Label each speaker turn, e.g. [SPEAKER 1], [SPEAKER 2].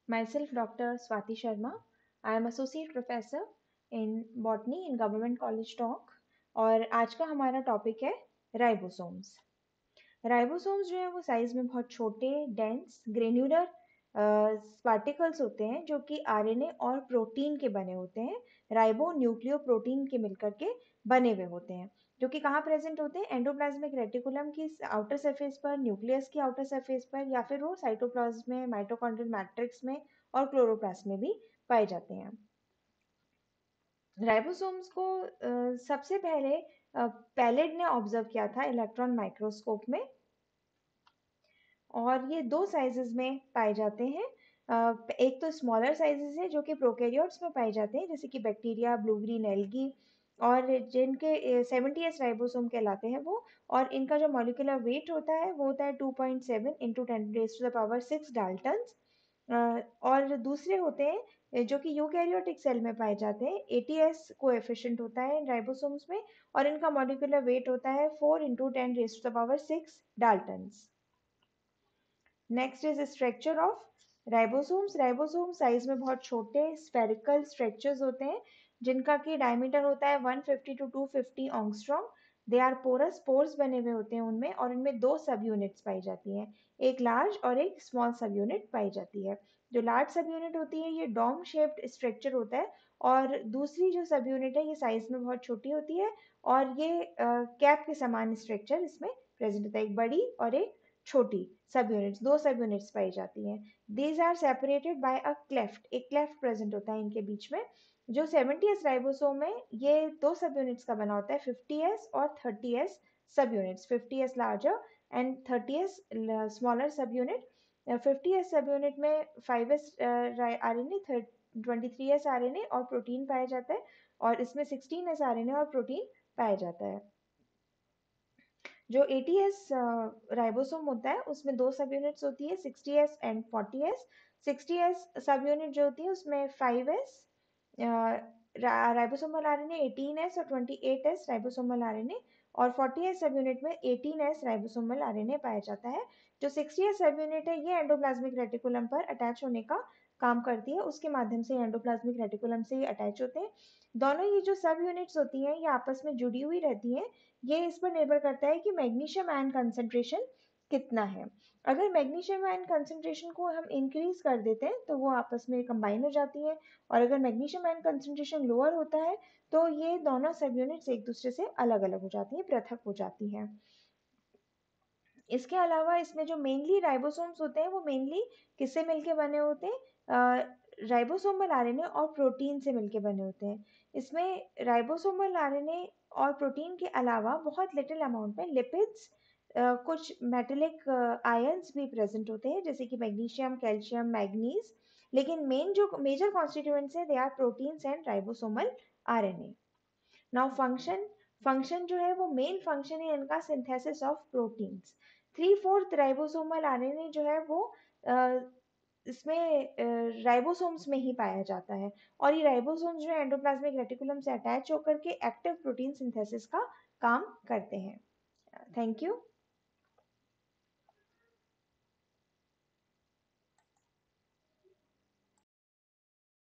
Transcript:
[SPEAKER 1] Myself, Dr. Swati Sharma. I am Associate Professor in Botany in Government College Talk और आज का हमारा topic है राइबोसोम्स। राइबोसोम्स जो है वो साइज में बहुत छोटे, डेंस, ग्रेन्युलर पार्टिकल्स होते हैं जो कि आरएनए और प्रोटीन के बने होते हैं। राइबो न्यूक्लियो प्रोटीन के मिलकर के बने हुए होते हैं जो कि कहाँ प्रेजेंट होते हैं? एंडोप्लाज्मिक रेटिकुलम की आउटर सरफेस पर, न्यूक्लियस की आउटर सरफेस पर, या फिर वो साइटोप्लाज्म में, माइटोकॉन्ड्रियल मैट्रिक्स में और क्लोरोप्लास्ट में भी पाए जाते हैं। राइबोसोम्स को सबसे पहले पैलेड ने ऑब्जर्व किया था इलेक्ट्रॉन माइक्रोस्कोप में और ये दो साइजेस में पाए जाते हैं। एक तो स्मॉलर साइजेस है जो कि प्रोकैरियोट्स में पाए जाते हैं जैसे कि बैक्टीरिया, ब्लू ग्रीन एल्गी, और जिनके 70s राइबोसोम कहलाते हैं वो। और इनका जो मॉलिक्यूलर वेट होता है वो होता है 2.7 इंटू 10⁻⁶ डाल्टन्स। और दूसरे होते हैं जो कि यूकैरियोटिक सेल में पाए जाते हैं। एटीएस कोएफिशिएंट होता है इन राइबोसोम्स में और इनका मॉलिक्यूलर वेट होता है 4 into 10⁻⁶ daltons. Next is structure of ribosomes. Ribosome size में बहुत छोटे स्फेरिकल स्ट्रक्चर्स होते हैं जिनका की डायमीटर होता है 150 to 250 angstrom. They are porous, pores बने हुए होते हैं उनमें, और इनमें दो सब यूनिट्स पाई जाती हैं, एक लार्ज और एक स्मॉल सब यूनिट पाई जाती है। जो लार्ज सब यूनिट होती है ये डोम शेप्ड स्ट्रक्चर होता है और दूसरी जो सब यूनिट है ये साइज में बहुत छोटी होती है और ये कैप के समान स्ट्रक्चर इसमें प्रेजेंट होता है, एक बड़ी और एक छोटी सब यूनिट्स, दो सब यूनिट्स पाई जाती हैं। These are separated by a cleft, एक क्लेफ्ट प्रेजेंट होता है इनके बीच में। जो 70s राइबोसोम है ये दो सब यूनिट्स का बना होता है, 50s और 30s sub units, 50s larger and 30s smaller sub unit. 50s sub unit में 5s आरएनए, 23s आरएनए और प्रोटीन पाया जाता है और इसमें 16s आरएनए और प्रोटीन पाया जाता है। जो 80s राइबोसोम होता है उसमें दो सब यूनिट्स होती है, 60s एंड 40s। 60s सब यूनिट जो होती है उसमें 5s राइबोसोमल आरएनए, 18s और 28s राइबोसोमल आरएनए, और 40s सब यूनिट में 18s राइबोसोमल आरएनए पाया जाता है। जो 60s सब यूनिट है ये एंडोप्लाज्मिक रेटिकुलम पर अटैच होने का काम करती है, उसके माध्यम से एंडोप्लाज्मिक रेटिकुलम से ये अटैच होते हैं। दोनों ये जो सब यूनिट्स होती हैं ये आपस में जुड़ी हुई रहती हैं। ये इस पर निर्भर करता है कि मैग्नीशियम आयन कंसंट्रेशन कितना है। अगर मैग्नीशियम आयन कंसंट्रेशन को हम इंक्रीज कर देते हैं तो वो आपस में कंबाइन हो जाती है, और अगर मैग्नीशियम आयन कंसंट्रेशन लोअर होता है तो ये दोनों सब यूनिट्स एक दूसरे से अलग अलग हो जाती हैं, पृथक हो जाती हैं। इसके अलावा इसमें जो मेनली राइबोसोम्स होते हैं वो मेनली किससे मिलके बने होते हैं? राइबोसोमल आरएनए और प्रोटीन से मिलके बने होते हैं। इसमें राइबोसोमल आरएनए और प्रोटीन के अलावा बहुत लिटिल अमाउंट में लिपिड्स, कुछ मेटेलिक आयंस भी प्रेजेंट होते हैं जैसे कि मैग्नीशियम, कैल्शियम, मैग्नीज। लेकिन मेन जो मेजर कॉन्स्टिट्यूएंट्स है they are proteins and ribosomal RNA. Now function जो है वो मेन फंक्शन है इनका synthesis of proteins. 3/4 ribosomal RNA जो है वो इसमें राइबोसोम्स में ही पाया जाता है और ये राइबोसोम्स जो है एंडोप्लाज्मिक रेटिकुलम से अटैच होकर के एक्टिव प्रोटीन सिंथेसिस का काम करते हैं। Thank you.